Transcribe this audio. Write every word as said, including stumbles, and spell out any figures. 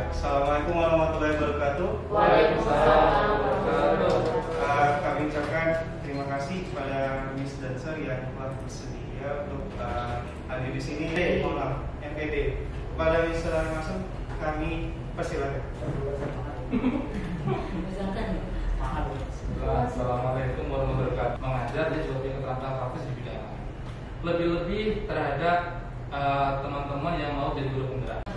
Assalamualaikum warahmatullahi wabarakatuh. Waalaikumsalam warahmatullahi wabarakatuh. Uh, kami ucapkan terima kasih kepada Miss Dancer yang telah bersedia untuk uh, hadir di sini. Eh, mohon maaf, M P D. Kepada Miss langsung kami persilakan. Assalamualaikum warahmatullahi wabarakatuh. Mengajar dia juga punya keterampilan praktis di bidang lebih-lebih terhadap teman-teman uh, teman-teman yang mau jadi guru penggerak.